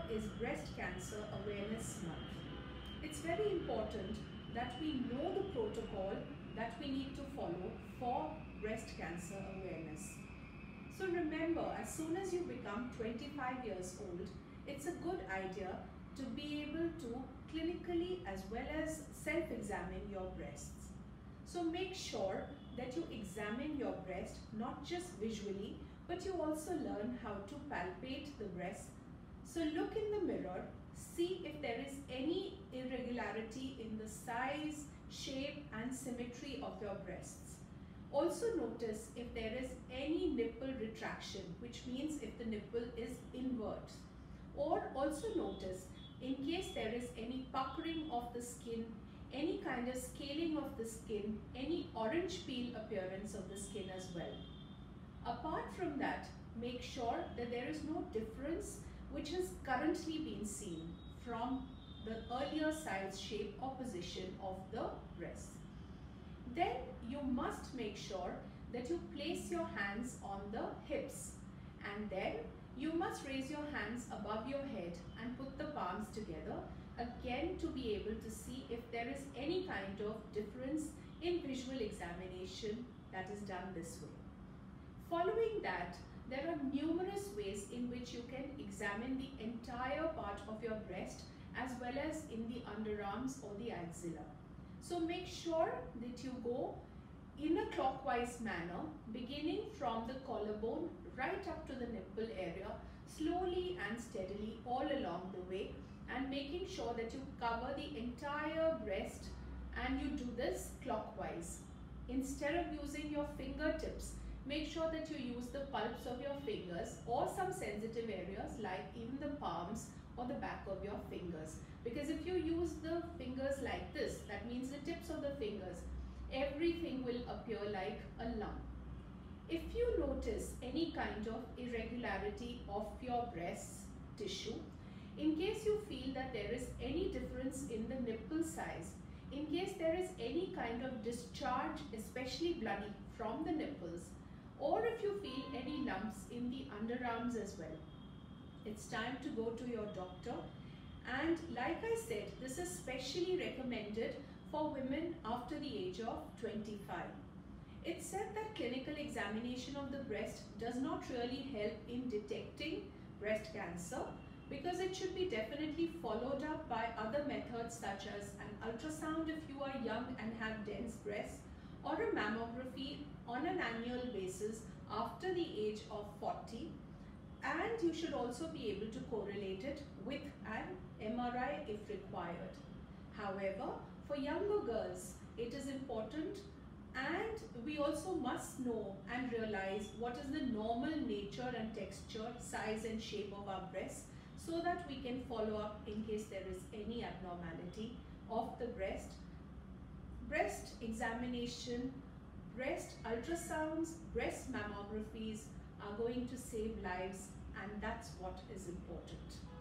is Breast Cancer Awareness Month. It's very important that we know the protocol that we need to follow for breast cancer awareness. So remember, as soon as you become 25 years old, it's a good idea to be able to clinically as well as self-examine your breasts. So make sure that you examine your breast not just visually, but you also learn how to palpate the breast. So look in the mirror, see if there is any irregularity in the size, shape and symmetry of your breasts. Also notice if there is any nipple retraction, which means if the nipple is invert. Or also notice in case there is any puckering of the skin, any kind of scaling of the skin, any orange peel appearance of the skin as well. Apart from that, make sure that there is no difference which has currently been seen from the earlier size, shape or position of the breast. Then you must make sure that you place your hands on the hips, and then you must raise your hands above your head and put the palms together again to be able to see if there is any kind of difference in visual examination that is done this way. Following that, there are numerous ways in which you can examine the entire part of your breast as well as in the underarms or the axilla. So make sure that you go in a clockwise manner, beginning from the collarbone right up to the nipple area, slowly and steadily all along the way, and making sure that you cover the entire breast, and you do this clockwise. Instead of using your fingertips, make sure that you use the palps of your fingers or some sensitive areas like in the palms or the back of your fingers. Because if you use the fingers like this, that means the tips of the fingers, everything will appear like a lump. If you notice any kind of irregularity of your breast tissue, in case you feel that there is any difference in the nipple size, in case there is any kind of discharge, especially bloody, from the nipples, or if you feel any lumps in the underarms as well, it's time to go to your doctor. And like I said, this is specially recommended for women after the age of 25. It's said that clinical examination of the breast does not really help in detecting breast cancer, because it should be definitely followed up by other methods such as an ultrasound if you are young and have dense breasts, or a mammography on an annual basis after the age of 40. And you should also be able to correlate it with an MRI if required. However, for younger girls, it is important, and we also must know and realize what is the normal nature and texture, size and shape of our breasts, so that we can follow up in case there is any abnormality of the breast. Breast examination, breast ultrasounds, breast mammographies are going to save lives, and that's what is important.